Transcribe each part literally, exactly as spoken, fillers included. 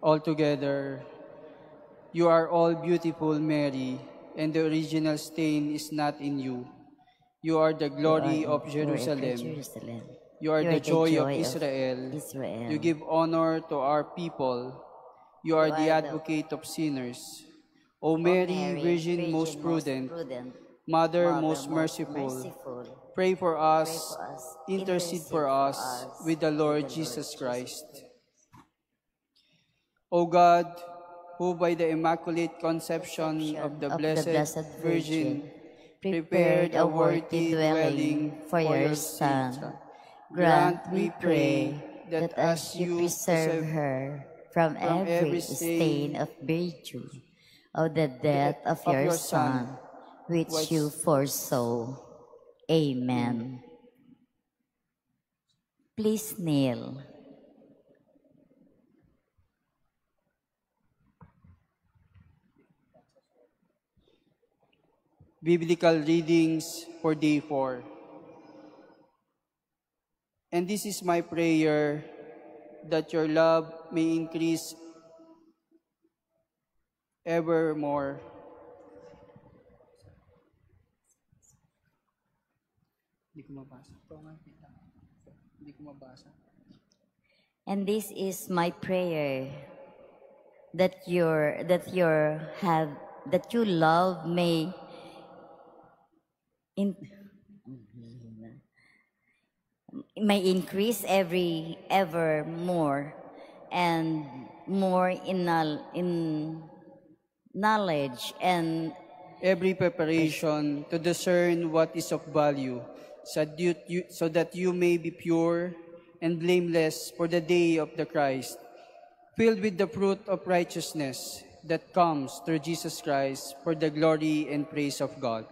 Altogether, you are all beautiful, Mary, and the original stain is not in you. You are the glory You are of the Jerusalem. Jerusalem. You are You the are the joy of joy of Israel. Israel. You give honor to our people. You are You the are the- advocate of sinners. O O Mary, Mary, Virgin most prudent, Mother most merciful, pray for us, intercede for us with the Lord Jesus Christ. O God, who by the Immaculate Conception of the Blessed Virgin prepared a worthy dwelling for your Son, grant, we pray, that as you preserve preserve her from from every every stain stain of virtue of the death of your Son, which which- you foresaw. Amen. Please kneel. Biblical readings for day four. And this is my prayer, that your love may increase evermore. Hindi ko mabasa. Ito nga, kita. Hindi ko mabasa. And this is my prayer, that your that your have that you love may in, may increase every ever more and more in knowledge, in knowledge and Every preparation to discern what is of value, so that you, you- so that you may be pure and blameless for the day of the Christ, filled with the fruit of righteousness that comes through Jesus Christ, for the glory and praise of God.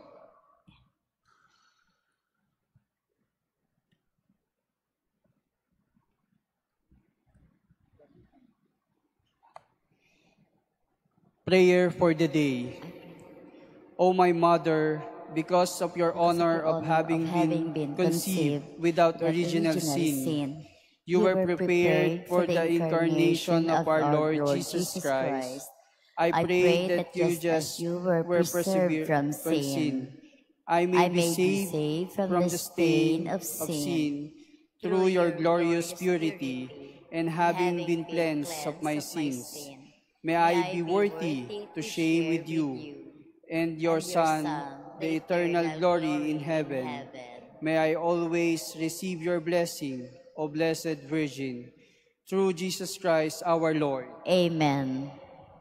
Prayer for the day. O my Mother, because of your honor of having been conceived without original sin, you were prepared for the incarnation of our Lord Jesus Christ. I pray that you just were preserved from sin. I may be saved from the stain of sin through your glorious purity, and having been cleansed of my sins, may I be worthy to share with you and your Son the eternal glory in heaven. May I always receive your blessing, O Blessed Virgin, through Jesus Christ our Lord. Amen.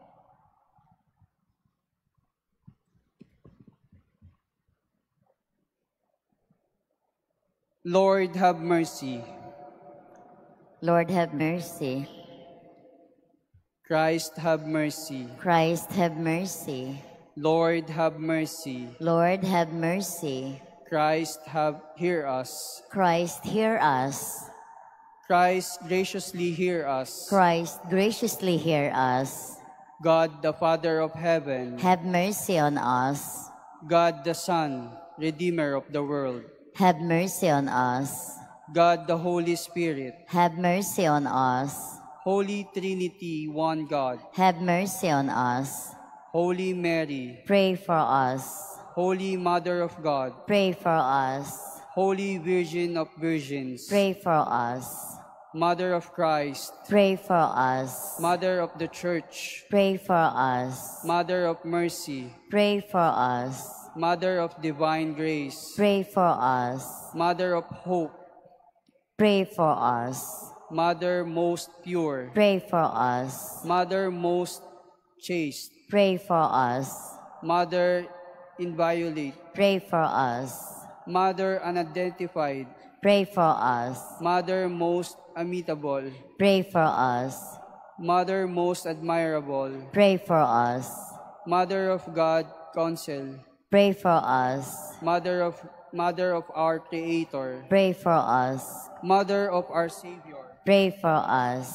Lord, have mercy. Lord, have mercy. Christ, have mercy. Christ, have mercy. Lord, have mercy. Lord, have mercy. Christ, have hear us. Christ, hear us. Christ, graciously hear us. Christ, graciously hear us. God, the Father of heaven. Have mercy on us. God, the Son, Redeemer of the world. Have mercy on us. God, the Holy Spirit. Have mercy on us. Holy Trinity, one God. Have mercy on us. Holy Mary. Pray for us. Holy Mother of God. Pray for us. Holy Virgin of Virgins. Pray for us. Mother of Christ. Pray for us. Mother of the Church. Pray for us. Mother of Mercy. Pray for us. Mother of Divine Grace. Pray for us. Mother of Hope. Pray for us. Mother most pure. Pray for us. Mother most chaste. Pray for us. Mother inviolate. Pray for us. Mother unidentified. Pray for us. Mother most amiable. Pray for us. Mother most admirable. Pray for us. Mother of God, counsel. Pray for us. Mother of Mother of our Creator. Pray for us. Mother of our Savior. Pray for us.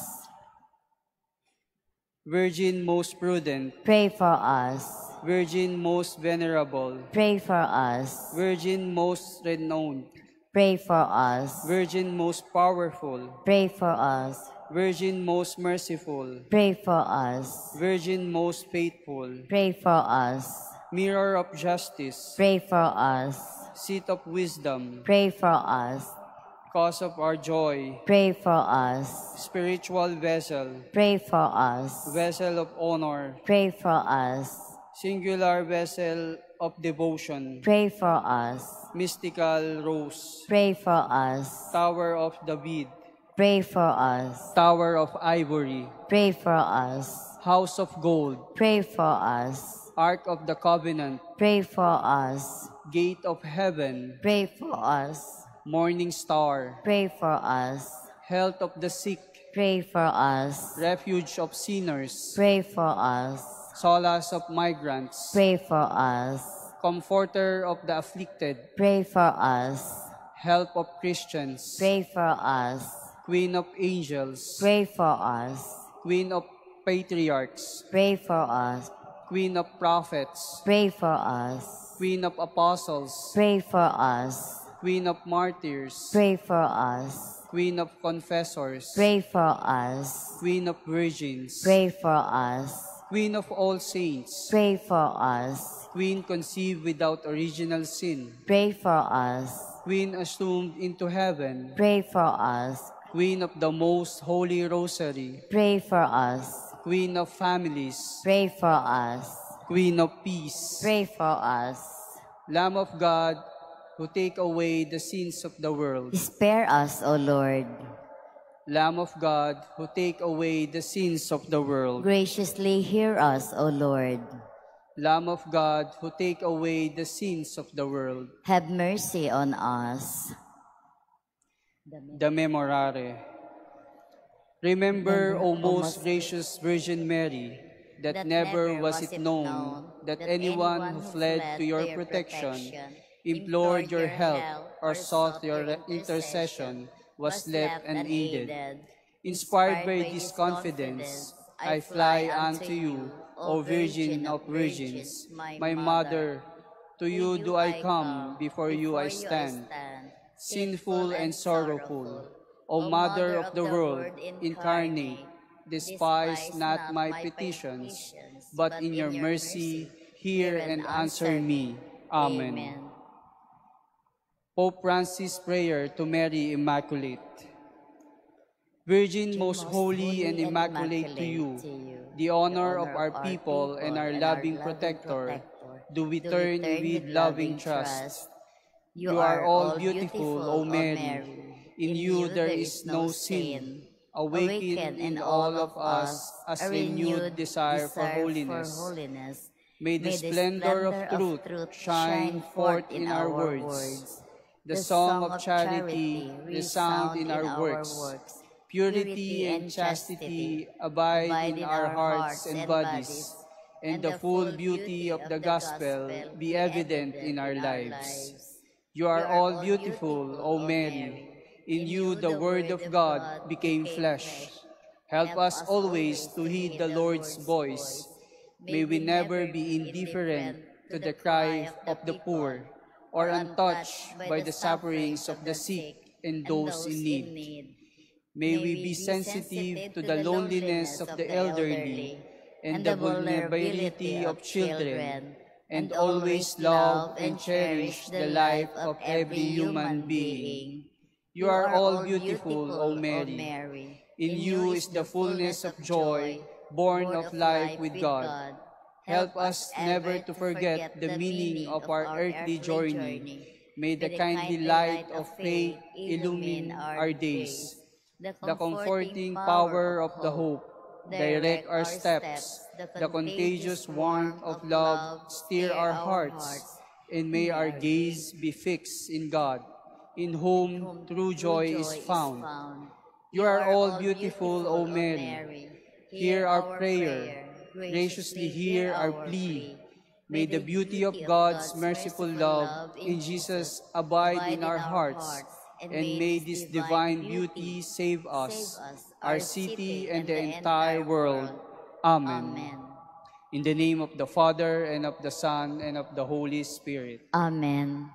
Virgin most prudent. Pray for us. Virgin most venerable. Pray for us. Virgin most renowned. Pray for us. Virgin most powerful. Pray for us. Virgin most merciful, pray for us. Virgin most faithful, Pray for us. Mirror of justice, Pray for us. Seat of wisdom, Pray for us. Cause of our joy, Pray for us. Spiritual vessel, Pray for us. Vessel of honor, Pray for us. Singular vessel of devotion, Pray for us. Mystical rose, Pray for us. Tower of David, Pray for us. Tower of ivory, Pray for us. House of gold, Pray for us. Ark of the covenant, Pray for us. Gate of heaven, Pray for us. Morning star, Pray for us. Health of the sick, Pray for us. Refuge of sinners, Pray for us. Solace of migrants, Pray for us. Comforter of the afflicted, Pray for us. Help of Christians, Pray for us. Queen of angels, Pray for us. Queen of patriarchs, Pray for us. Queen of prophets, Pray for us. Queen of apostles, Pray for us. Queen of martyrs, Pray for us. Queen of confessors, Pray for us. Queen of virgins, Pray for us. Queen of all saints, Pray for us. Queen conceived without original sin, Pray for us. Queen assumed into heaven, Pray for us. Queen of the most holy rosary, Pray for us. Queen of families, Pray for us. Queen of peace, Pray for us. Lamb of God, who take away the sins of the world. Spare us, O Lord. Lamb of God, who take away the sins of the world. Graciously hear us, O Lord. Lamb of God, who take away the sins of the world. Have mercy on us. The Memorare. Remember, O most gracious Virgin Mary, that, that never was it known that anyone who fled to your protection, implored your help, or sought your intercession was left unaided. Inspired by this confidence, I fly unto you, O Virgin of Virgins, my Mother. To you do I come, before you I stand, sinful and sorrowful. O Mother of the world, incarnate, despise not my petitions, but in your mercy hear and answer me. Amen. Pope Francis' prayer to Mary Immaculate. Virgin most holy and immaculate to you, the honor of our people and our loving protector, do we turn with loving trust. You are all beautiful, O Mary. In you there is no sin. Awaken in all of us a renewed desire for holiness. May the splendor of truth shine forth in our words. The song of charity resound in our works. Purity and chastity abide in our hearts and bodies, and the full beauty of the gospel be evident in our lives. You are all beautiful, O Mary. In you the Word of God became flesh. Help us always to heed the Lord's voice. May we never be indifferent to the cry of the poor, or untouched by the sufferings of the sick and those in need. May we be sensitive to the loneliness of the elderly and the vulnerability of children, and always love and cherish the life of every human being. You are all beautiful, O Mary. In you is the fullness of joy, born of life with God. Help us never to forget the meaning of our earthly journey. May the kindly light of faith illumine our days. The comforting power of the hope direct our steps. The contagious warmth of love stir our hearts. And may our gaze be fixed in God, in whom true joy is found. You are all beautiful, O Mary. Hear our prayer. Graciously hear our plea. May the beauty of God's merciful love in Jesus abide in our hearts, and may this divine beauty save us, our city, and the entire world. Amen. In the name of the Father, and of the Son, and of the Holy Spirit. Amen.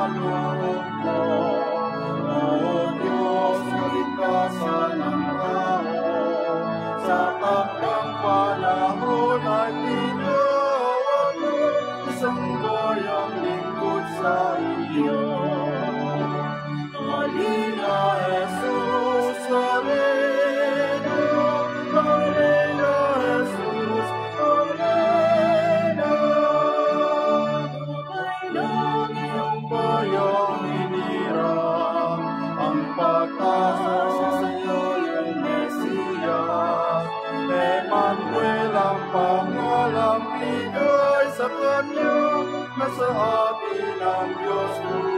loob mo. O Diyos, kaligtasan ng tao, sa takdang panahon ay tinawag mo, isang bayang lingkod sa iyo. Halina, Jesus, halina, halina, Jesus, halina. Tunay ng iyong bayang hinirang, ang pag-asa sa iyo'y Mesiyas. Emmanuel ang pangalang bigay sa Kanya, na sa atin ang Diyos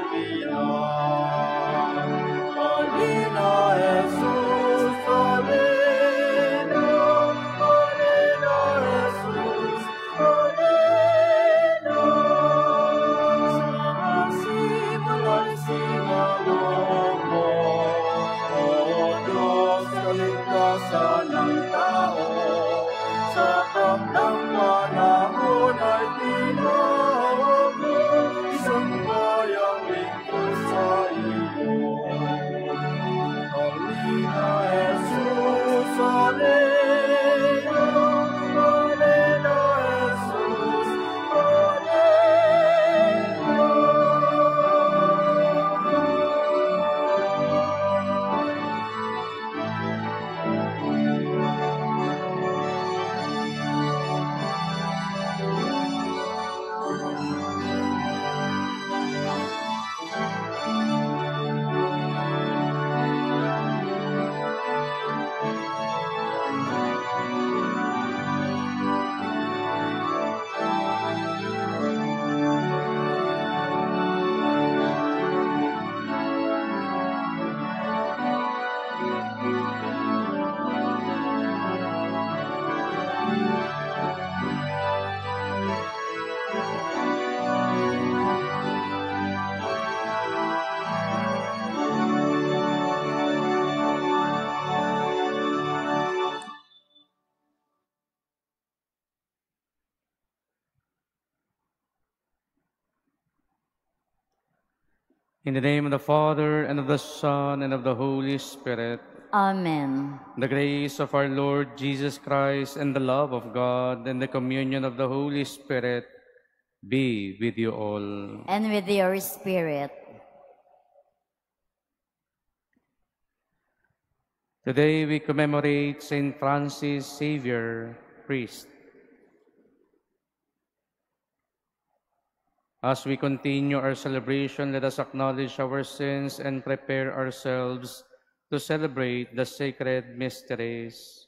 tuwiran. Halina, Jesus, halina, halina, Jesus, halina. Sa simula'y singaloob mo, O Diyos, kaligtasan ng tao, sa takdang panahon ay tinawag mo, isang bayang lingkod sa iyo. Halina, Jesus, halina, halina, Jesus, halina. In the name of the Father, and of the Son, and of the Holy Spirit. Amen. The grace of our Lord Jesus Christ, and the love of God, and the communion of the Holy Spirit be with you all. And with your spirit. Today we commemorate Saint Francis Xavier, priest. As we continue our celebration, let us acknowledge our sins and prepare ourselves to celebrate the sacred mysteries.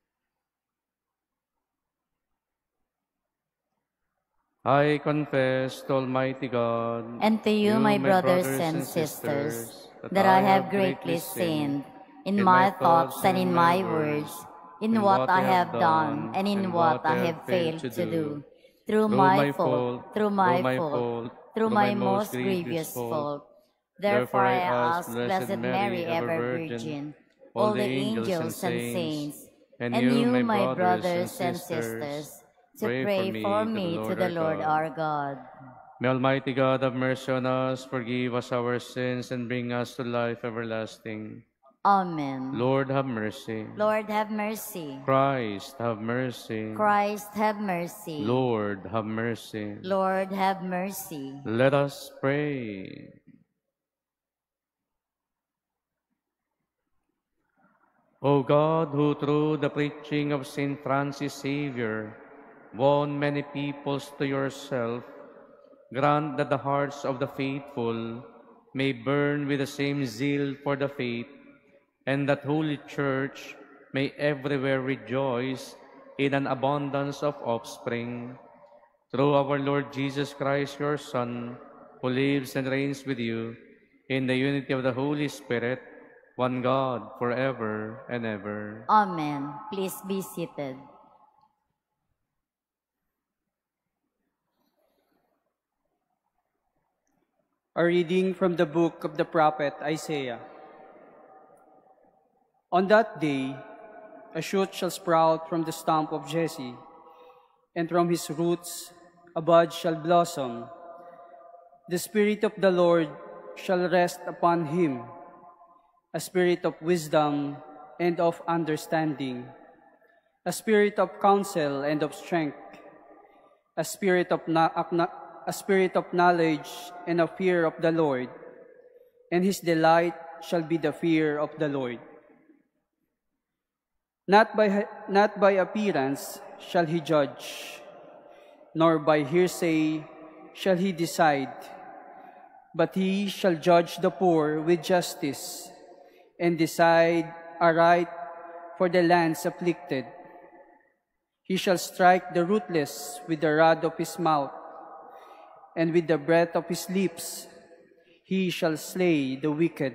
I confess to Almighty God and to you, my brothers and sisters, that I have greatly sinned in my thoughts and in my words, in what I have done and in what I have failed to do. Through my fault, through my fault, through my most grievous fault. Therefore I ask Blessed Mary, ever Virgin, all the angels and saints, and you, my brothers and sisters, to pray for me to the Lord our God. May Almighty God have mercy on us, forgive us our sins, and bring us to life everlasting. Amen. Lord, have mercy. Lord, have mercy. Christ, have mercy. Christ, have mercy. Lord, have mercy. Lord, have mercy. Let us pray. O God, who through the preaching of Saint Francis Xavier won many peoples to yourself, grant that the hearts of the faithful may burn with the same zeal for the faith, and that Holy Church may everywhere rejoice in an abundance of offspring. Through our Lord Jesus Christ, your Son, who lives and reigns with you in the unity of the Holy Spirit, one God, forever and ever. Amen. Please be seated. A reading from the book of the prophet Isaiah. On that day, a shoot shall sprout from the stump of Jesse, and from his roots a bud shall blossom. The Spirit of the Lord shall rest upon him, a spirit of wisdom and of understanding, a spirit of counsel and of strength, a spirit of, a spirit of knowledge and of fear of the Lord, and his delight shall be the fear of the Lord. Not by, not by appearance shall he judge, nor by hearsay shall he decide, but he shall judge the poor with justice, and decide aright for the lands afflicted. He shall strike the ruthless with the rod of his mouth, and with the breath of his lips he shall slay the wicked.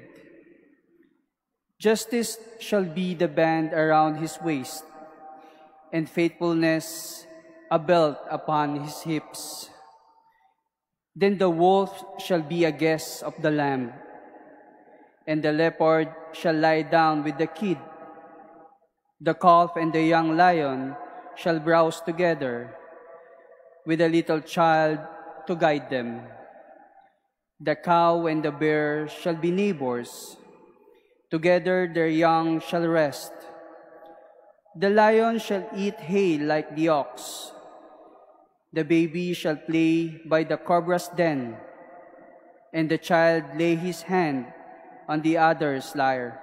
Justice shall be the band around his waist, and faithfulness a belt upon his hips. Then the wolf shall be a guest of the lamb, and the leopard shall lie down with the kid. The calf and the young lion shall browse together, with a little child to guide them. The cow and the bear shall be neighbors, together their young shall rest. The lion shall eat hay like the ox. The baby shall play by the cobra's den, and the child lay his hand on the other's lyre.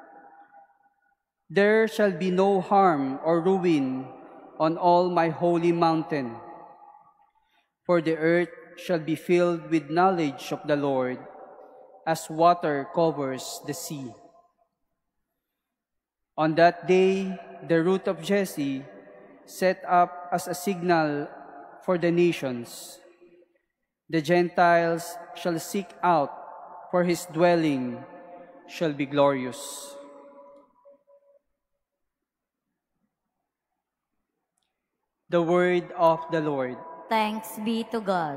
There shall be no harm or ruin on all my holy mountain, for the earth shall be filled with knowledge of the Lord, as water covers the sea. On that day, the root of Jesse, set up as a signal for the nations. The Gentiles shall seek out, for his dwelling shall be glorious. The word of the Lord. Thanks be to God.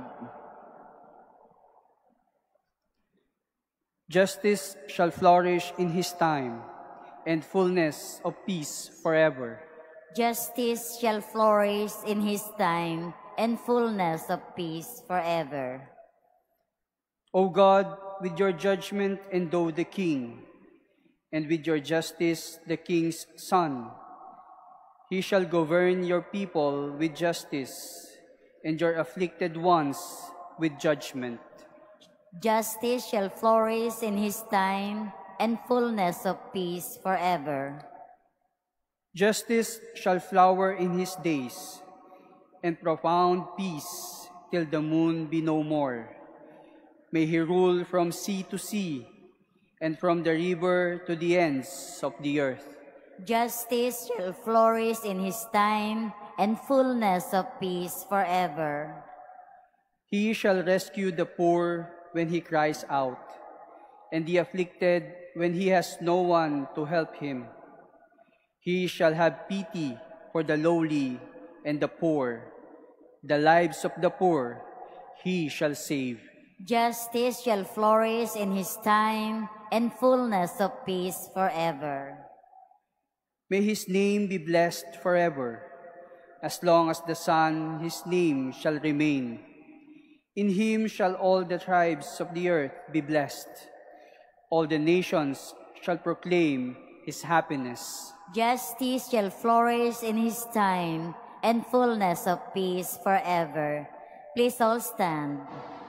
Justice shall flourish in his time, and fullness of peace forever. Justice shall flourish in his time, and fullness of peace forever. O God, with your judgment endow the king, and with your justice the king's son. He shall govern your people with justice, and your afflicted ones with judgment. Justice shall flourish in his time, and fullness of peace forever. Justice shall flower in his days, and profound peace till the moon be no more. May he rule from sea to sea, and from the river to the ends of the earth. Justice shall flourish in his time, and fullness of peace forever. He shall rescue the poor when he cries out, and the afflicted when he has no one to help him. He shall have pity for the lowly and the poor. The lives of the poor he shall save. Justice shall flourish in his time, and fullness of peace forever. May his name be blessed forever. As long as the sun, his name shall remain. In him shall all the tribes of the earth be blessed. All the nations shall proclaim his happiness. Justice shall flourish in his time, and fullness of peace forever. Please all stand.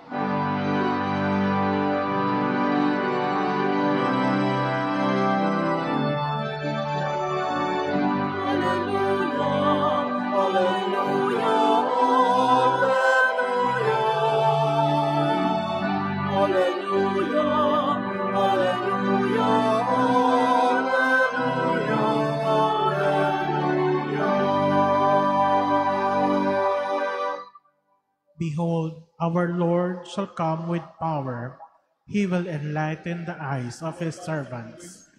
Behold, our Lord shall come with power. He will enlighten the eyes of his servants.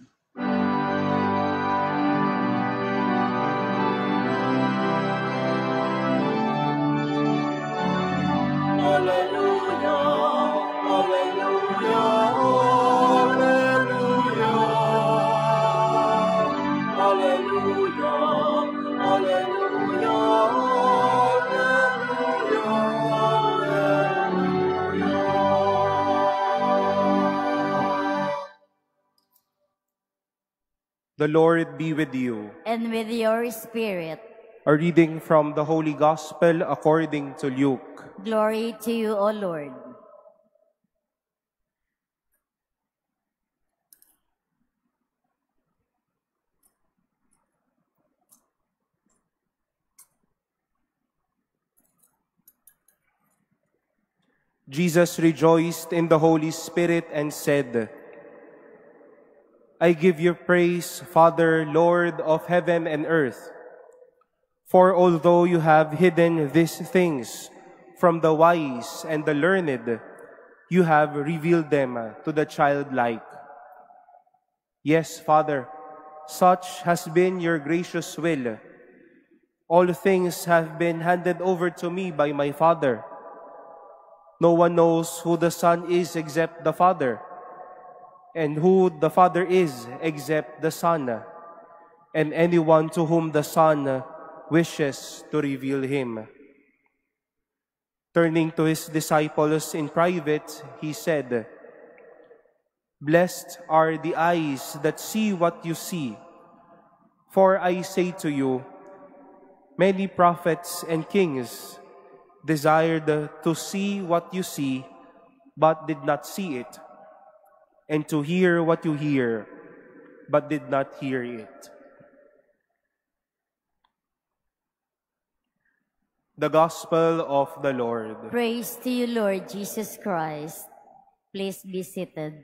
Alleluia, alleluia, alleluia. Alleluia, alleluia, alleluia, alleluia. The Lord be with you. And with your spirit. A reading from the Holy Gospel according to Luke. Glory to you, O Lord. Jesus rejoiced in the Holy Spirit and said, I give you praise, Father, Lord of heaven and earth. For although you have hidden these things from the wise and the learned, you have revealed them to the childlike. Yes, Father, such has been your gracious will. All things have been handed over to me by my Father. No one knows who the Son is except the Father, and who the Father is except the Son, and anyone to whom the Son wishes to reveal him. Turning to his disciples in private, he said, Blessed are the eyes that see what you see. For I say to you, many prophets and kings desired to see what you see, but did not see it, and to hear what you hear, but did not hear it. The Gospel of the Lord. Praise to you, Lord Jesus Christ. Please be seated.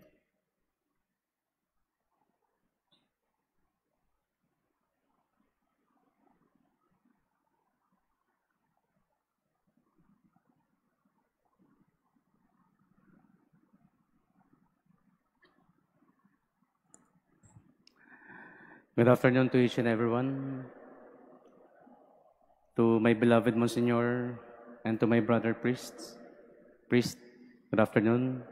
Good afternoon to each and everyone. To my beloved Monsignor and to my brother priests. Priest, good afternoon.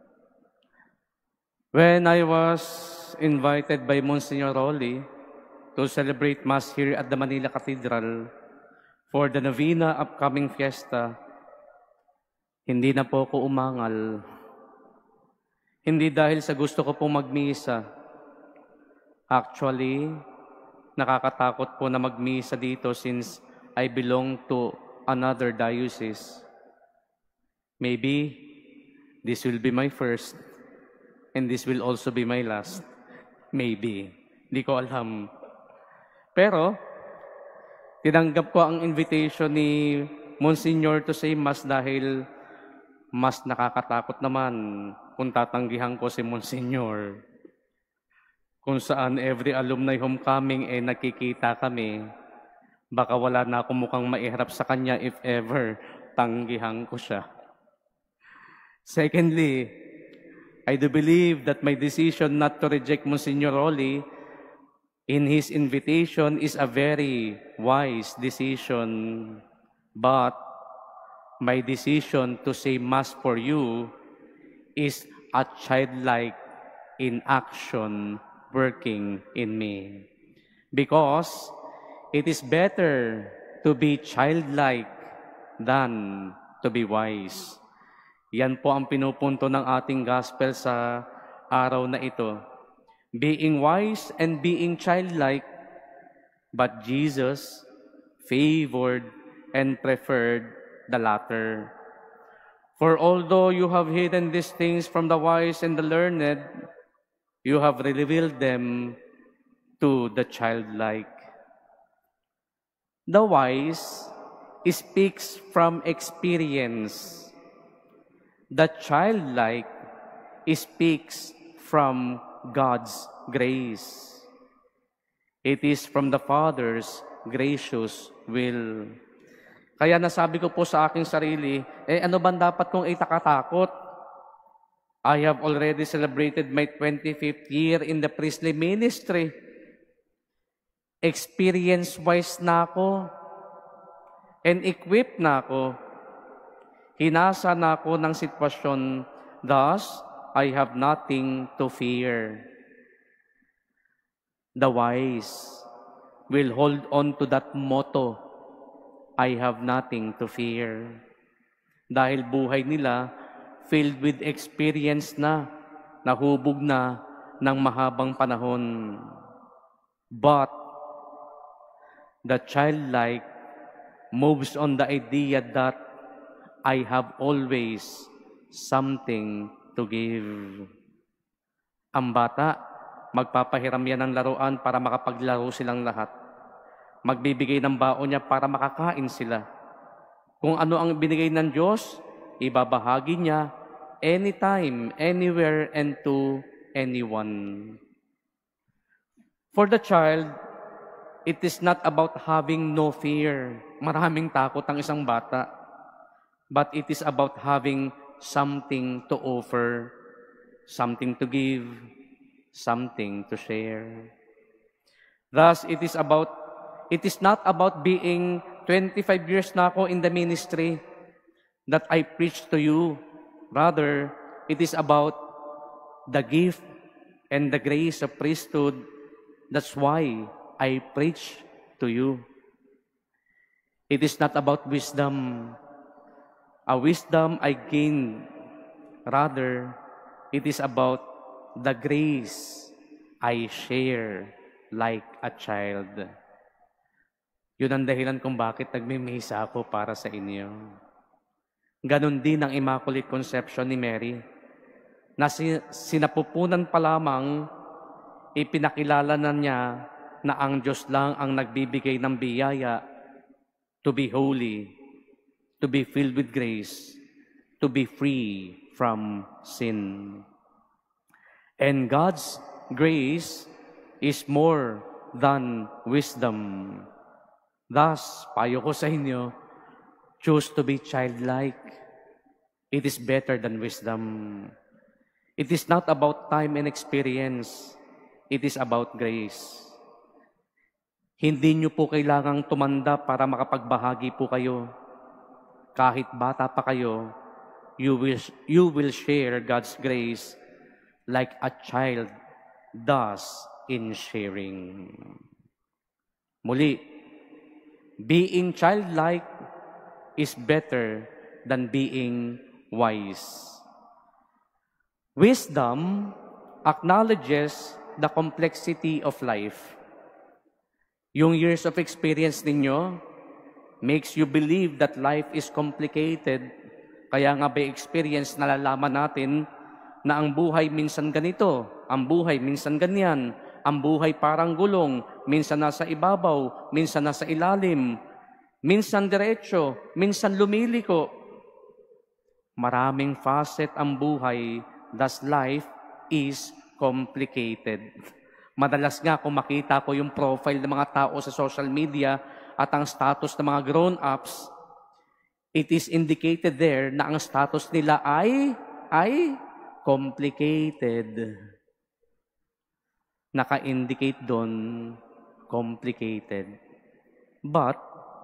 When I was invited by Monsignor Rolly to celebrate Mass here at the Manila Cathedral for the Novena upcoming fiesta, hindi na po ako umangal. Hindi dahil sa gusto ko pong magmisa. Actually, nakakatakot po na magmisa dito since I belong to another diocese. Maybe this will be my first and this will also be my last. Maybe. Di ko alam. Pero, tinanggap ko ang invitation ni Monsignor to say Mass dahil mas nakakatakot naman kung tatanggihan ko si Monsignor. Kung saan every alumni homecoming eh nakikita kami, baka wala na akong mukhang maiharap sa kanya if ever tanggihan ko siya. Secondly, I do believe that my decision not to reject Monsignor Rolly in his invitation is a very wise decision. But my decision to say Mass for you is a childlike in action working in me. Because it is better to be childlike than to be wise. Yan po ang pinupunto ng ating gospel sa araw na ito. Being wise and being childlike, but Jesus favored and preferred the latter. For although you have hidden these things from the wise and the learned, you have revealed them to the childlike. The wise speaks from experience. The childlike speaks from God's grace. It is from the Father's gracious will. Kaya nasabi ko po sa aking sarili, eh ano ba dapat kong itakatakot? I have already celebrated my twenty-fifth year in the priestly ministry. Experience-wise na ako and equipped na ako. Hinasa na ako ng sitwasyon, thus, I have nothing to fear. The wise will hold on to that motto, I have nothing to fear. Dahil buhay nila filled with experience na, nahubog na ng mahabang panahon. But the childlike moves on the idea that I have always something to give. Ang bata, magpapahiram yan ng laruan para makapaglaro silang lahat. Magbibigay ng baon niya para makakain sila. Kung ano ang binigay ng Diyos, ibabahagi niya anytime, anywhere, and to anyone. For the child, it is not about having no fear. Maraming takot ang isang bata. But it is about having something to offer, something to give, something to share. Thus, it is about, it is not about being twenty-five years na ako in the ministry that I preach to you. Rather, it is about the gift and the grace of priesthood. That's why I preach to you. It is not about wisdom. A wisdom I gain. Rather, it is about the grace I share like a child. Yun ang dahilan kung bakit nagmimisa ako para sa inyo. Ganon din ang Immaculate Conception ni Mary, na sinapupunan pa lamang, ipinakilala na niya na ang Diyos lang ang nagbibigay ng biyaya to be holy, to be filled with grace, to be free from sin. And God's grace is more than wisdom. Thus, payo ko sa inyo, choose to be childlike. It is better than wisdom. It is not about time and experience. It is about grace. Hindi nyo po kailangang tumanda para makapagbahagi po kayo. Kahit bata pa kayo, you will, you will share God's grace like a child does in sharing. Muli, being childlike is better than being wise. Wisdom acknowledges the complexity of life. Yung years of experience ninyo makes you believe that life is complicated. Kaya nga by experience nalalaman natin na ang buhay minsan ganito, ang buhay minsan ganyan, ang buhay parang gulong, minsan nasa ibabaw, minsan nasa ilalim, minsan diretso, minsan lumiliko. Maraming facet ang buhay, thus life is complicated. Madalas nga kung makita ko yung profile ng mga tao sa social media at ang status ng mga grown-ups, it is indicated there na ang status nila ay, ay complicated. Naka-indicate doon, complicated. But,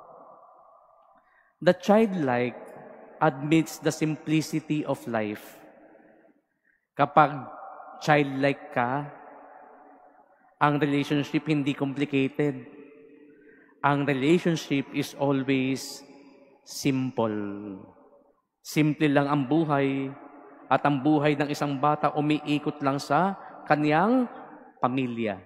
the childlike admits the simplicity of life. Kapag childlike ka, ang relationship hindi complicated. Ang relationship is always simple. Simple lang ang buhay at ang buhay ng isang bata umiikot lang sa kaniyang pamilya.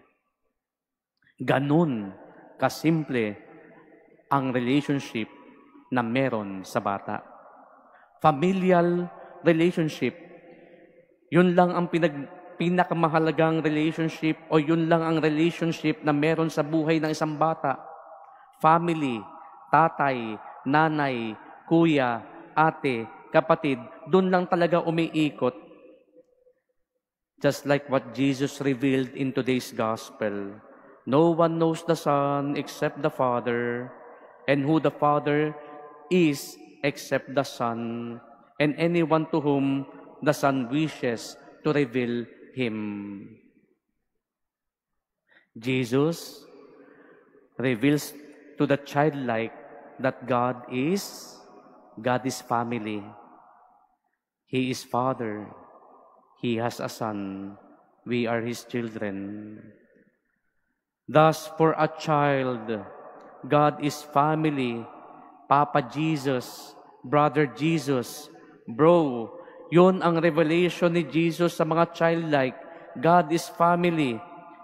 Ganun kasimple ang relationship na meron sa bata. Familial relationship. Yun lang ang pinag pinakamahalagang relationship o yun lang ang relationship na meron sa buhay ng isang bata. Family, tatay, nanay, kuya, ate, kapatid, dun lang talaga umiikot. Just like what Jesus revealed in today's gospel. No one knows the Son except the Father, and who the Father is except the Son, and anyone to whom the Son wishes to reveal Him. Jesus reveals to the childlike that God is, God is family. He is Father. He has a Son. We are His children. Thus, for a child, God is family. Papa Jesus, Brother Jesus, Bro, yun ang revelation ni Jesus sa mga childlike. God is family.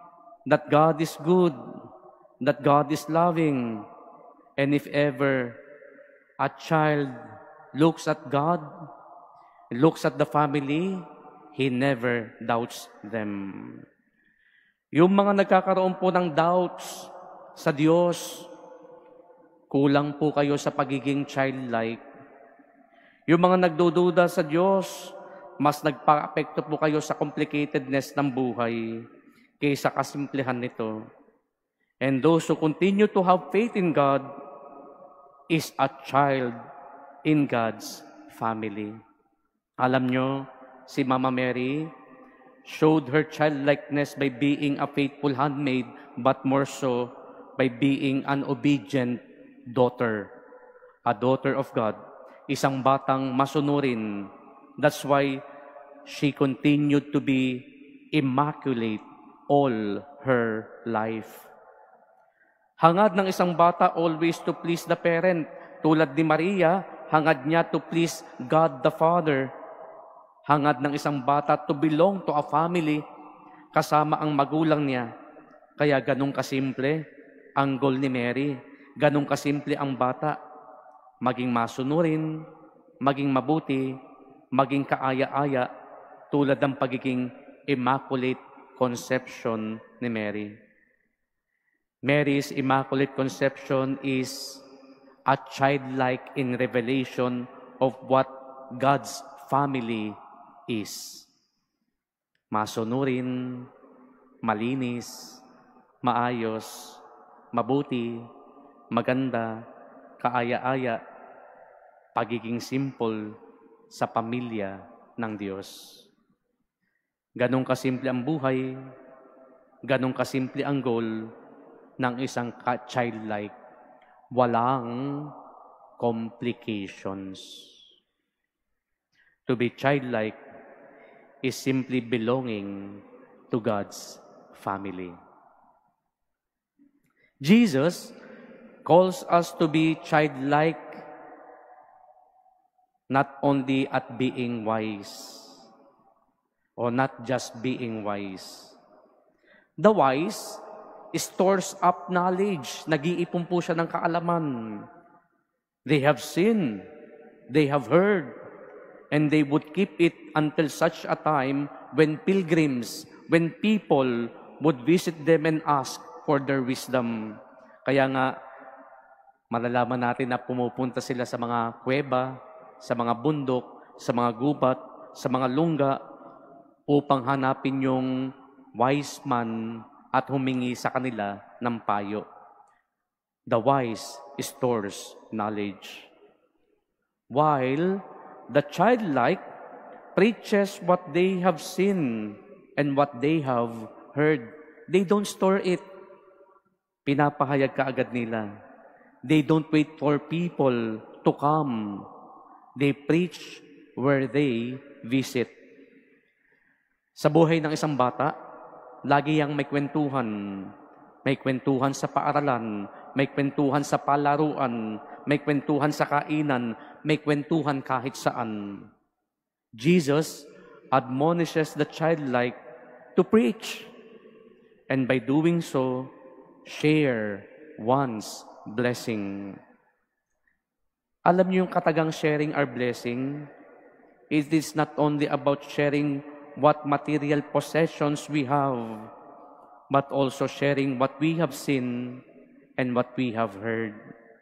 that God is good, that God is loving, and if ever a child looks at God, looks at the family, he never doubts them. Yung mga nagkakaroon po ng doubts sa Diyos, kulang po kayo sa pagiging childlike. Yung mga nagdududa sa Diyos, mas nagpa-apekto po kayo sa complicatedness ng buhay kaysa kasimplihan nito. And those who continue to have faith in God is a child in God's family. Alam nyo, si Mama Mary showed her childlikeness by being a faithful handmaid, but more so by being an obedient daughter, a daughter of God, isang batang masunurin. That's why she continued to be immaculate all her life. Hangad ng isang bata always to please the parent. Tulad ni Maria, hangad niya to please God the Father. Hangad ng isang bata to belong to a family kasama ang magulang niya. Kaya ganun kasimple ang goal ni Mary. Ganun kasimple ang bata. Maging masunurin, maging mabuti, maging kaaya-aya, tulad ng pagiging immaculate conception ni Mary. Mary's immaculate conception is a childlike in revelation of what God's family is. Masunurin, malinis, maayos, mabuti, maganda, kaaya-aya, pagiging simple sa pamilya ng Diyos. Ganong kasimple ang buhay, ganong kasimple ang goal ng isang childlike. Walang complications. To be childlike is simply belonging to God's family. Jesus calls us to be childlike not only at being wise, or not just being wise. The wise stores up knowledge. Nag-iipon po siya ng kaalaman. They have seen, they have heard, and they would keep it until such a time when pilgrims, when people would visit them and ask for their wisdom. Kaya nga, malalaman natin na pumupunta sila sa mga kuweba, sa mga bundok, sa mga gubat, sa mga lungga, upang hanapin yung wise man at humingi sa kanila ng payo. The wise stores knowledge, while the childlike preaches what they have seen and what they have heard. They don't store it. Pinapahayag kaagad nila. They don't wait for people to come. They preach where they visit. Sa buhay ng isang bata, lagi yang may kwentuhan. May kwentuhan sa paaralan, may kwentuhan sa palaruan, may kwentuhan sa kainan, may kwentuhan kahit saan. Jesus admonishes the childlike to preach, and by doing so, share one's blessing. Alam niyo yung katagang sharing our blessing? It is not only about sharing what material possessions we have, but also sharing what we have seen and what we have heard.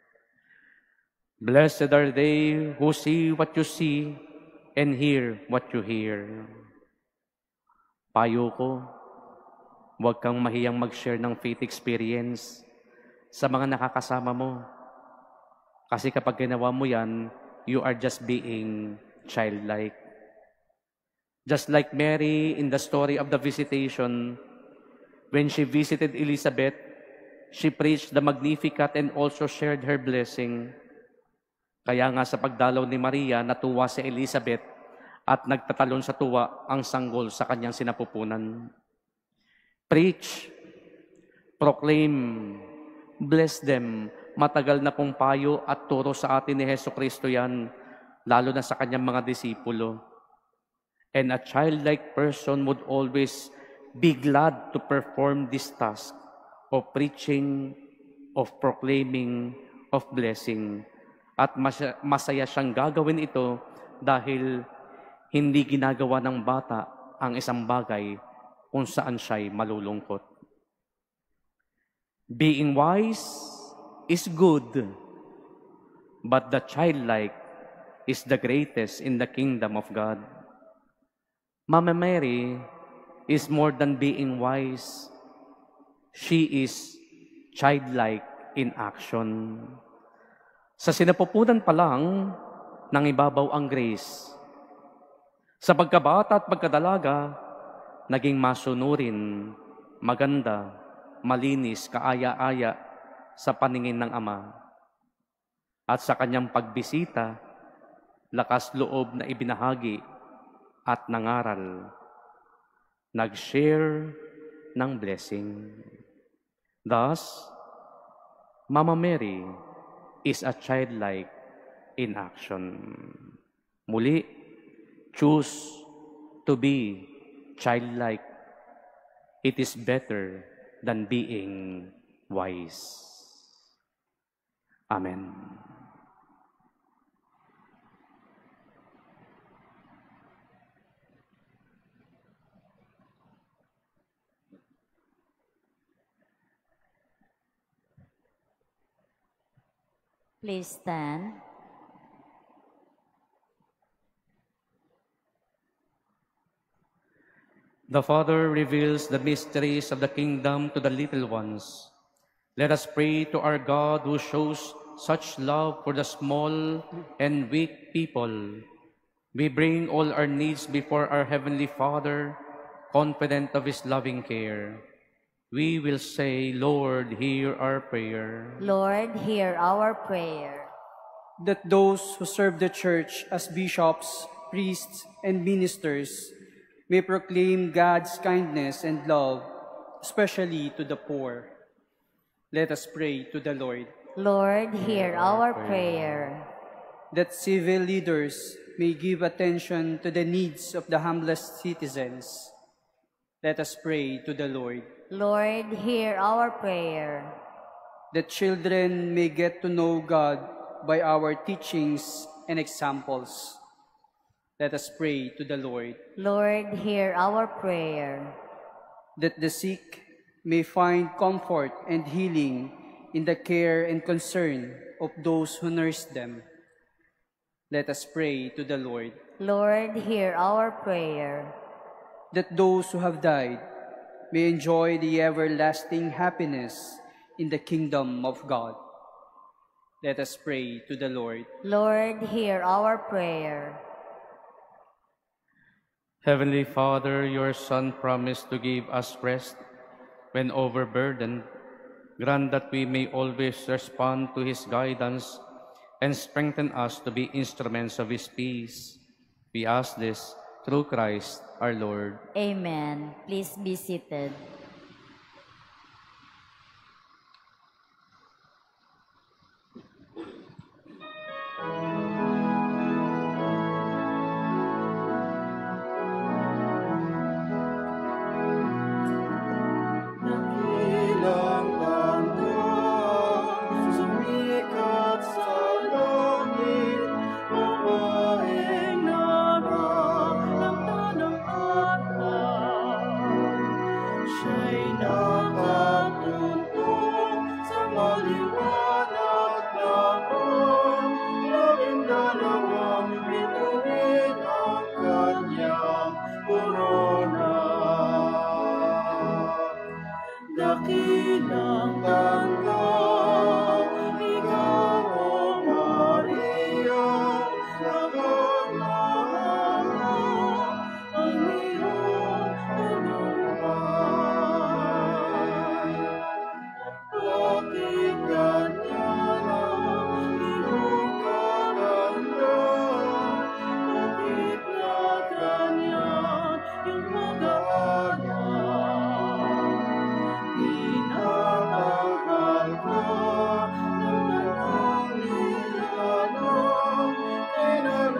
Blessed are they who see what you see and hear what you hear. Payo ko, huwag kang mahiyang mag-share ng faith experience sa mga nakakasama mo. Kasi kapag ginawa mo yan, you are just being childlike. Just like Mary in the story of the visitation, when she visited Elizabeth, she preached the Magnificat and also shared her blessing. Kaya nga sa pagdalaw ni Maria, natuwa si Elizabeth at nagtatalon sa tuwa ang sanggol sa kanyang sinapupunan. Preach, proclaim, bless them. Matagal na pong payo at turo sa atin ni Jesucristo yan, lalo na sa kanyang mga disipulo. And a childlike person would always be glad to perform this task of preaching, of proclaiming, of blessing. At masaya siyang gagawin ito dahil hindi ginagawa ng bata ang isang bagay kung saan siya'y malulungkot. Being wise is good, but the childlike is the greatest in the kingdom of God. Mama Mary is more than being wise. She is childlike in action. Sa sinapupunan pa lang, nangibabaw ang grace. Sa pagkabata at pagkadalaga, naging masunurin, maganda, malinis, kaaya-aya sa paningin ng Ama. At sa kanyang pagbisita, lakas loob na ibinahagi at nangaral, nag-share ng blessing. Thus, Mama Mary is a childlike in action. Muli, choose to be childlike. It is better than being wise. Amen. Please stand. The Father reveals the mysteries of the kingdom to the little ones. Let us pray to our God who shows such love for the small and weak people. We bring all our needs before our Heavenly Father, confident of His loving care. We will say, Lord, hear our prayer. Lord, hear our prayer. That those who serve the Church as bishops, priests, and ministers may proclaim God's kindness and love, especially to the poor. Let us pray to the Lord. Lord, hear our prayer. That civil leaders may give attention to the needs of the humblest citizens. Let us pray to the Lord. Lord, hear our prayer. That children may get to know God by our teachings and examples. Let us pray to the Lord. Lord, hear our prayer. That the sick may find comfort and healing in the care and concern of those who nurse them. Let us pray to the Lord. Lord, hear our prayer. That those who have died may enjoy the everlasting happiness in the kingdom of God. Let us pray to the Lord. Lord, hear our prayer. Heavenly Father, your Son promised to give us rest when overburdened. Grant that we may always respond to His guidance and strengthen us to be instruments of His peace. We ask this through Christ our Lord. Amen. Please be seated.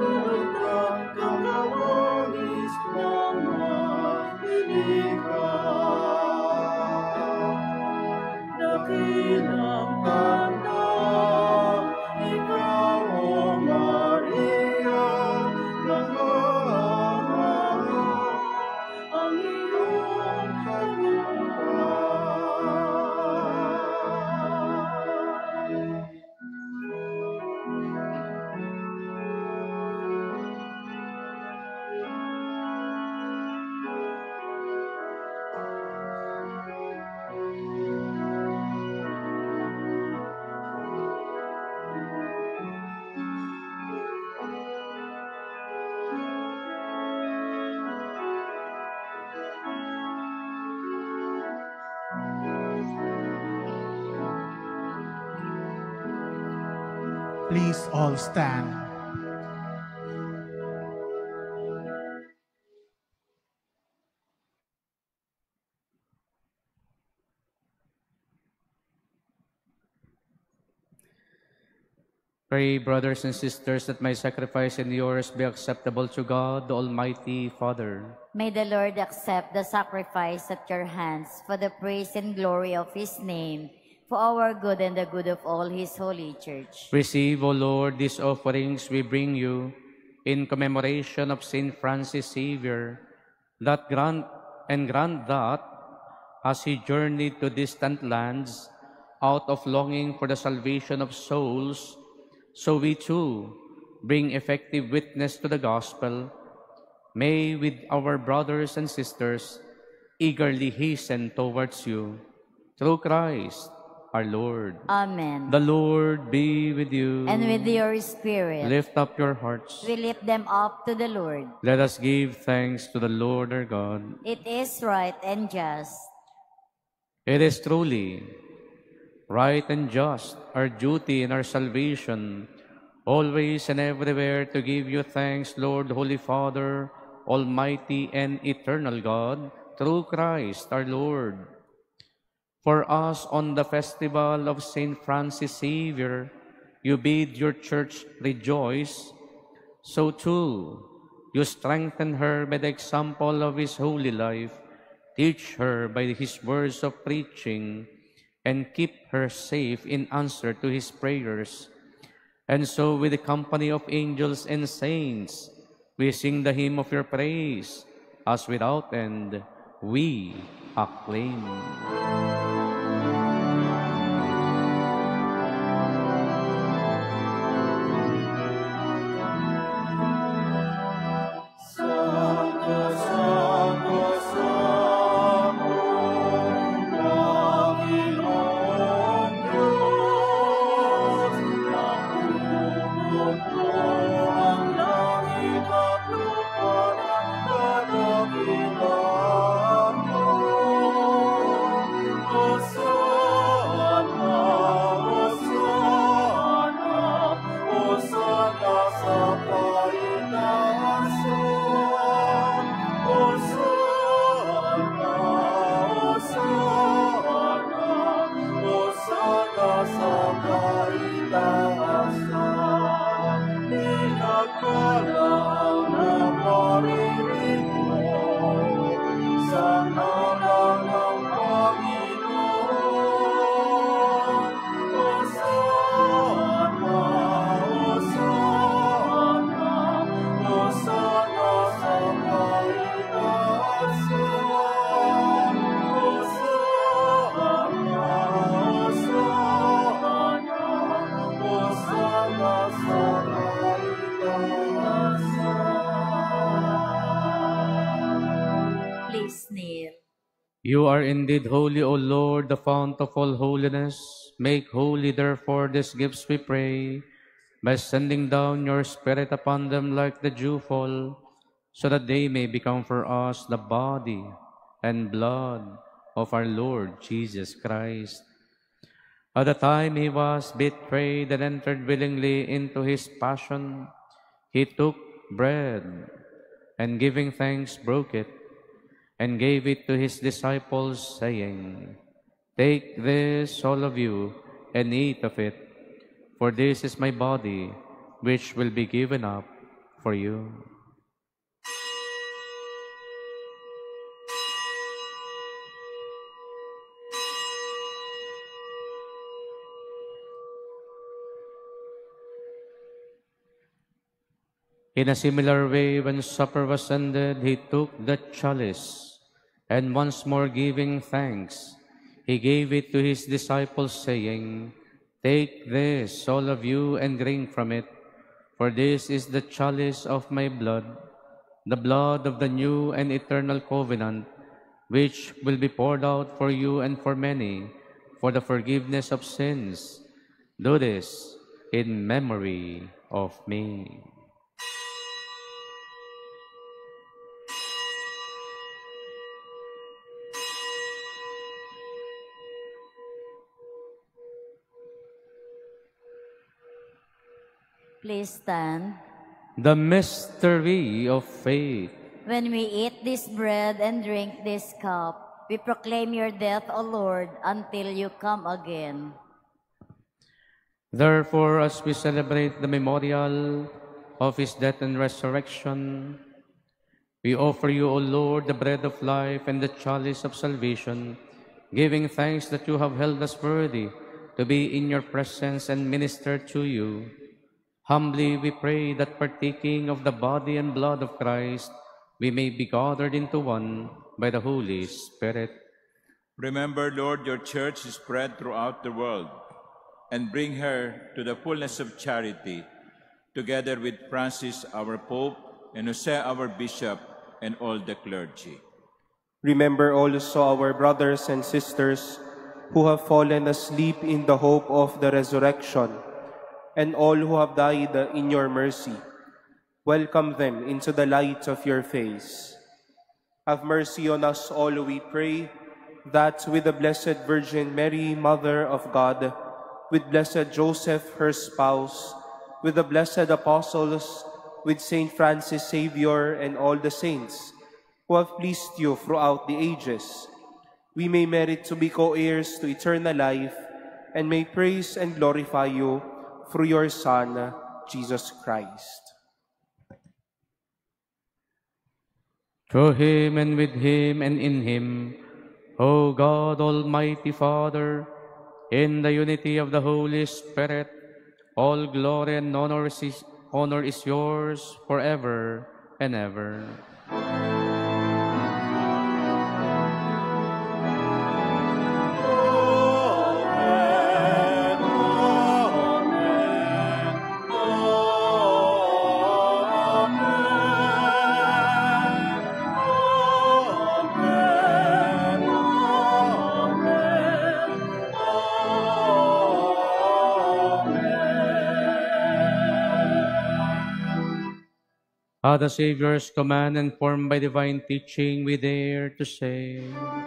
Because Please all stand. Pray, brothers and sisters, that my sacrifice and yours be acceptable to God, the Almighty Father. May the Lord accept the sacrifice at your hands for the praise and glory of his name, for our good and the good of all his holy church. Receive, O Lord, these offerings we bring you in commemoration of Saint Francis Xavier, that grant and grant that, as he journeyed to distant lands, out of longing for the salvation of souls, so we too bring effective witness to the gospel. May with our brothers and sisters eagerly hasten towards you. Through Christ our Lord. Amen. The Lord be with you. And with your spirit. Lift up your hearts. We lift them up to the Lord. Let us give thanks to the Lord our God. It is right and just. It is truly right and just, our duty and our salvation, always and everywhere to give you thanks, Lord, Holy Father, Almighty and eternal God, through Christ our Lord. For us, on the festival of Saint Francis Xavier, you bid your church rejoice. So too, you strengthen her by the example of his holy life, teach her by his words of preaching, and keep her safe in answer to his prayers. And so, with the company of angels and saints, we sing the hymn of your praise, as without end we acclaim. You are indeed holy, O Lord, the fount of all holiness. Make holy, therefore, these gifts, we pray, by sending down your Spirit upon them like the dewfall, so that they may become for us the body and blood of our Lord Jesus Christ. At the time he was betrayed and entered willingly into his passion, he took bread and, giving thanks, broke it, and gave it to his disciples, saying, "Take this, all of you, and eat of it, for this is my body, which will be given up for you." In a similar way, when supper was ended, he took the chalice, and once more giving thanks, he gave it to his disciples, saying, "Take this, all of you, and drink from it, for this is the chalice of my blood, the blood of the new and eternal covenant, which will be poured out for you and for many, for the forgiveness of sins. Do this in memory of me." Please stand. The mystery of faith. When we eat this bread and drink this cup, we proclaim your death, O Lord, until you come again. Therefore, as we celebrate the memorial of his death and resurrection, we offer you, O Lord, the bread of life and the chalice of salvation, giving thanks that you have held us worthy to be in your presence and minister to you. Humbly we pray that partaking of the body and blood of Christ, we may be gathered into one by the Holy Spirit. Remember, Lord, your church is spread throughout the world, and bring her to the fullness of charity, together with Francis, our Pope, and Jose, our Bishop, and all the clergy. Remember also our brothers and sisters who have fallen asleep in the hope of the resurrection, and all who have died in your mercy. Welcome them into the light of your face. Have mercy on us all, we pray, that with the Blessed Virgin Mary, Mother of God, with Blessed Joseph, her spouse, with the blessed apostles, with Saint Francis Xavier, and all the saints who have pleased you throughout the ages, we may merit to be co-heirs to eternal life, and may praise and glorify you through your Son, Jesus Christ. Through him, and with him, and in him, O God, Almighty Father, in the unity of the Holy Spirit, all glory and honor is, honor is yours forever and ever. At the Savior's command, and formed by divine teaching, we dare to say,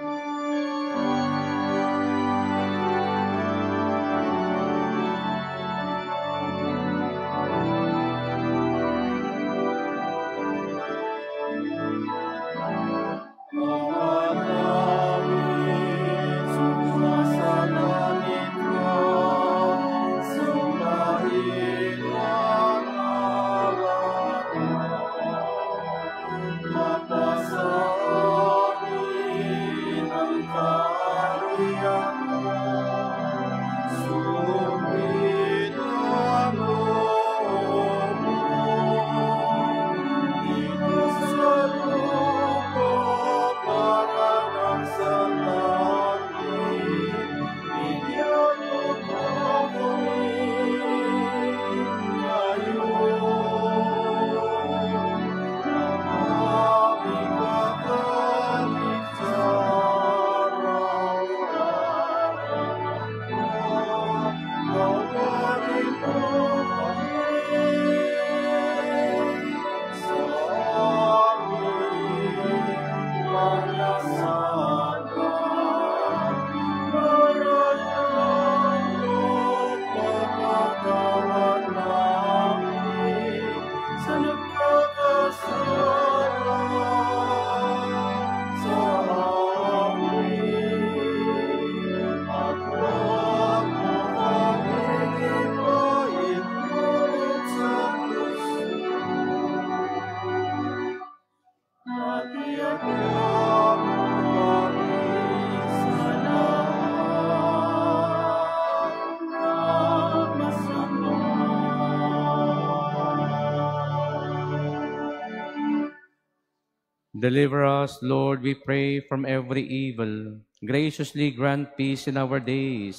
deliver us, Lord, we pray, from every evil. Graciously grant peace in our days,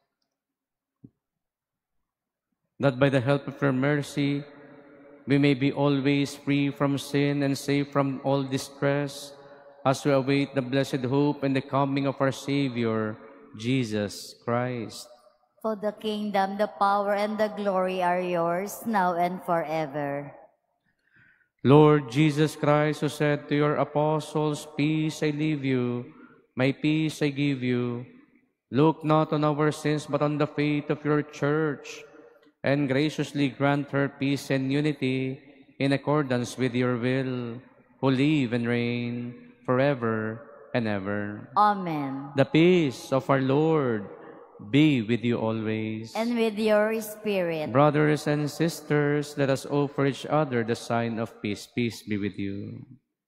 that by the help of your mercy, we may be always free from sin and safe from all distress, as we await the blessed hope and the coming of our Savior, Jesus Christ. For the kingdom, the power, and the glory are yours, now and forever. Lord Jesus Christ, who said to your apostles, "Peace I leave you, my peace I give you," look not on our sins, but on the faith of your church, and graciously grant her peace and unity in accordance with your will, who live and reign forever and ever. Amen. The peace of our Lord be with you always. And with your spirit. Brothers and sisters, let us offer each other the sign of peace. Peace be with you.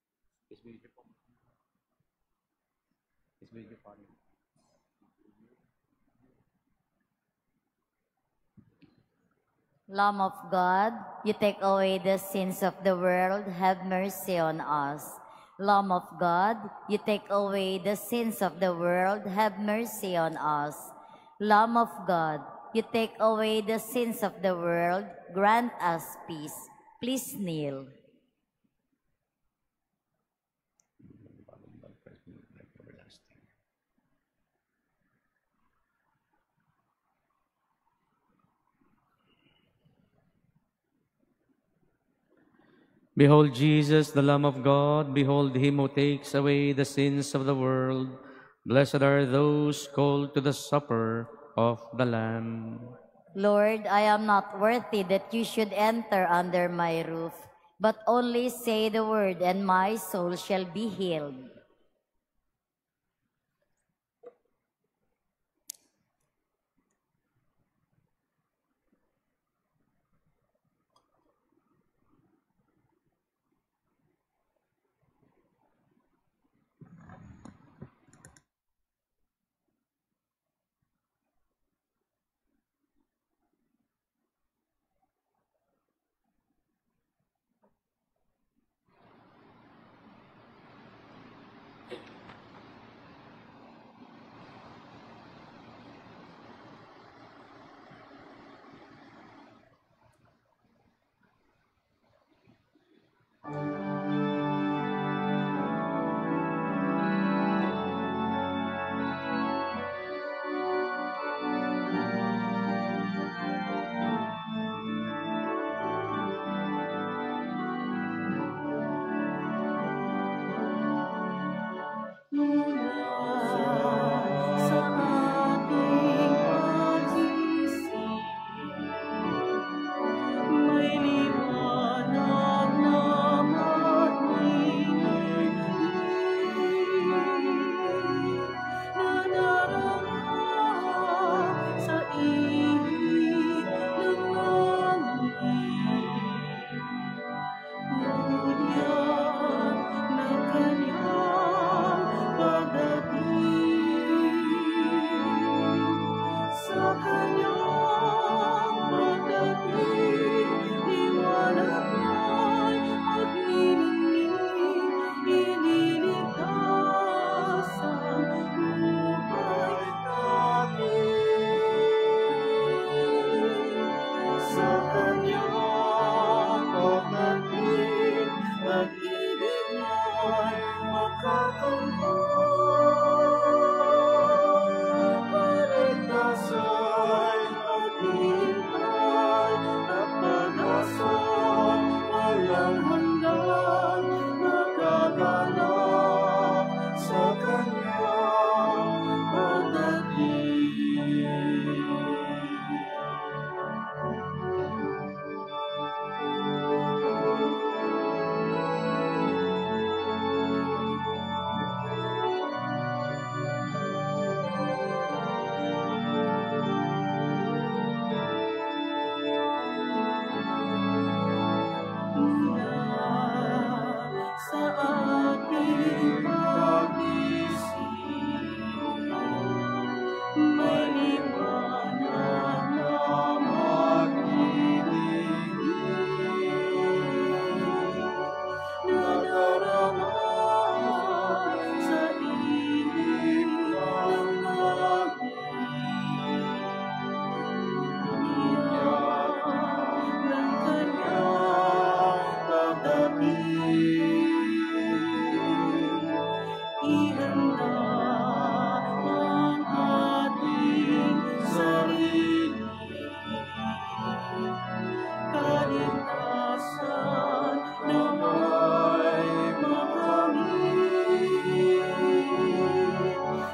Lamb of God, you take away the sins of the world, have mercy on us. Lamb of God, you take away the sins of the world, have mercy on us. Lamb of God, you take away the sins of the world, grant us peace. Please kneel. Behold Jesus, the Lamb of God. Behold him who takes away the sins of the world. Blessed are those called to the supper of the Lamb. Lord, I am not worthy that you should enter under my roof, but only say the word, and my soul shall be healed.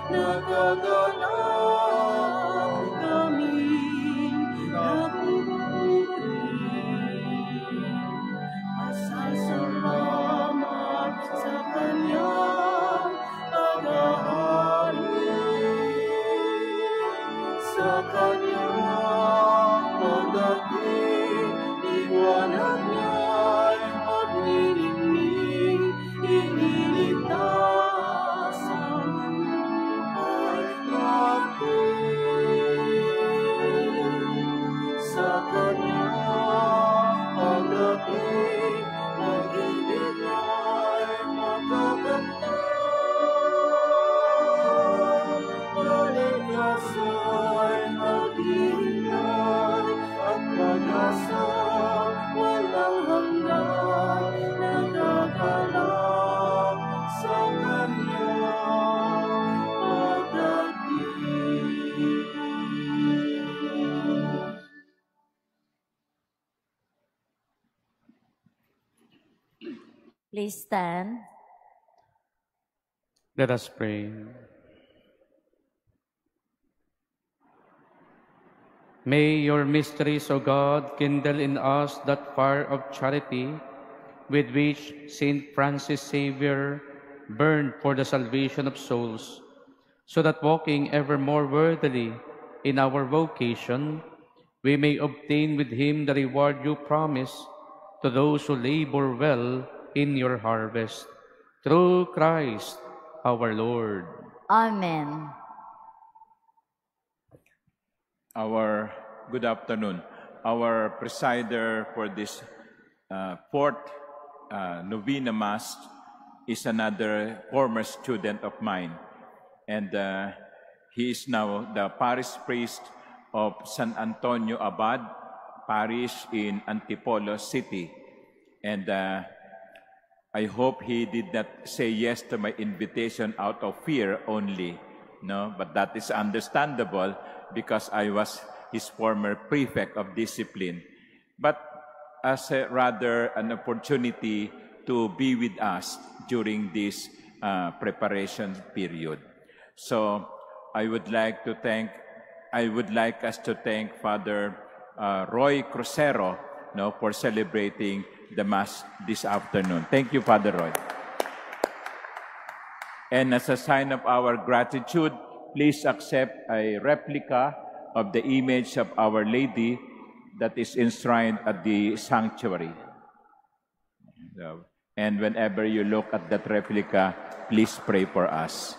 Nagdadala kami na Kanya pagdating, liwanag niya'y maglilingling, iniligtas ang buhay natin. Sa Kanya pagdating, pag-ibig niya'y magkakamtan. Maligtasa'y maghihintay at pag-asa walang hanggan, nagagalak sa Kanyang pagdating. Please stand. Let us pray. May your mysteries, O God, kindle in us that fire of charity with which Saint Francis Xavier burned for the salvation of souls, so that walking ever more worthily in our vocation, we may obtain with him the reward you promise to those who labor well in your harvest. Through Christ our Lord. Amen. Our good afternoon. Our presider for this uh, fourth uh, Novena Mass is another former student of mine, and uh, he is now the parish priest of San Antonio Abad Parish in Antipolo City, and uh, I hope he did not say yes to my invitation out of fear only, no, but that is understandable because I was his former prefect of discipline, but as a, rather an opportunity to be with us during this uh, preparation period. So I would like to thank, I would like us to thank Father uh, Roy Crucero, no, for celebrating the Mass this afternoon. Thank you, Father Roy. And as a sign of our gratitude, please accept a replica of the image of Our Lady that is enshrined at the sanctuary. So, and whenever you look at that replica, please pray for us.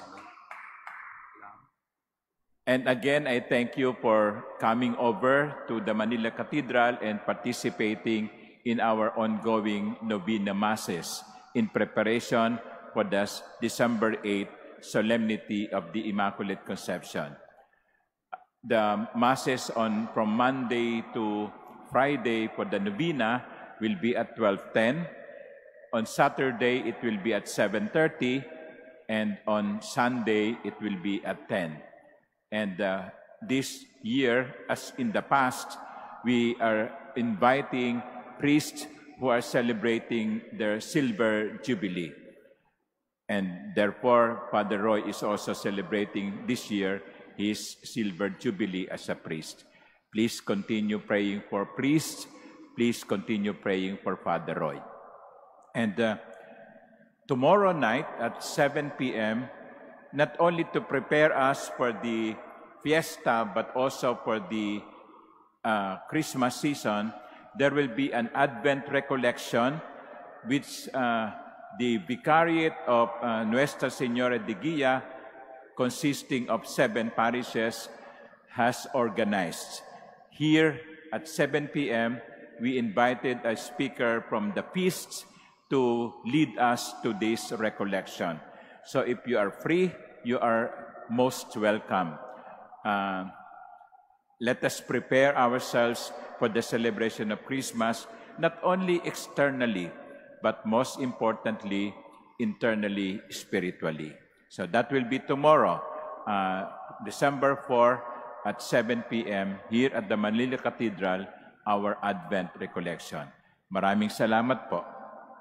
And again, I thank you for coming over to the Manila Cathedral and participating in our ongoing Novena Masses in preparation for the December eighth Solemnity of the Immaculate Conception. The Masses on from Monday to Friday for the Novena will be at twelve ten. On Saturday, it will be at seven thirty. And on Sunday, it will be at ten. And uh, this year, as in the past, we are inviting priests who are celebrating their Silver Jubilee. And therefore, Father Roy is also celebrating this year his Silver Jubilee as a priest. Please continue praying for priests. Please continue praying for Father Roy. And uh, tomorrow night at seven p m, not only to prepare us for the fiesta, but also for the uh, Christmas season, there will be an Advent recollection, which uh, the Vicariate of uh, Nuestra Señora de Guia, consisting of seven parishes, has organized. Here at seven p m, we invited a speaker from the feasts to lead us to this recollection. So if you are free, you are most welcome. Uh, let us prepare ourselves for the celebration of Christmas, not only externally, but most importantly, internally, spiritually. So that will be tomorrow, uh, December fourth at seven p m here at the Manila Cathedral, our Advent recollection. Maraming salamat po.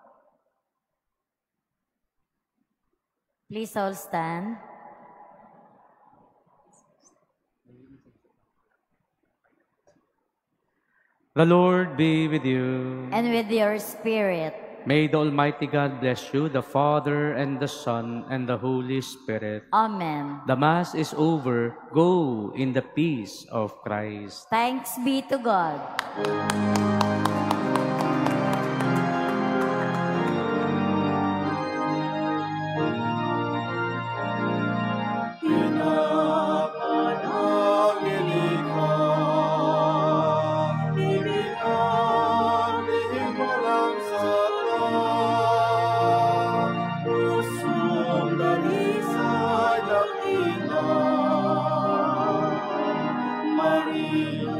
Please all stand. The Lord be with you. And with your spirit. May the Almighty God bless you, the Father, and the Son, and the Holy Spirit. Amen. The Mass is over. Go in the peace of Christ. Thanks be to God. Maria